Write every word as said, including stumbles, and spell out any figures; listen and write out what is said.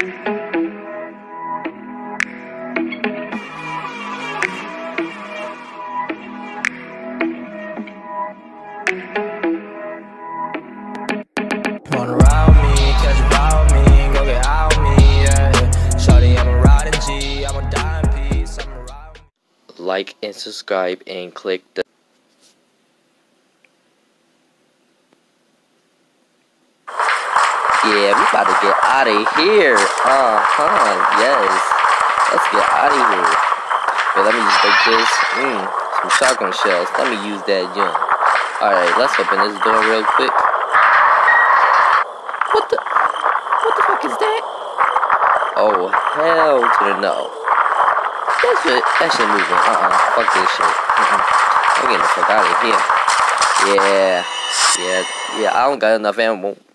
Wanna ride me, catch a ride with me, go get out with me, yeah. Shawty, I'm a riding G, I'm a dying piece, I'm a ride with me. Like and subscribe and click the Yeah, we about to get out of here. Uh-huh, yes. Let's get out of here. Wait, let me just break this. Mmm, some shotgun shells. Let me use that junk. Alright, let's open this door real quick. What the? What the fuck is that? Oh, hell to the no. That shit, that shit moving. Uh-uh, fuck this shit. Mm-mm. I'm getting the fuck out of here. Yeah, yeah, yeah, I don't got enough ammo.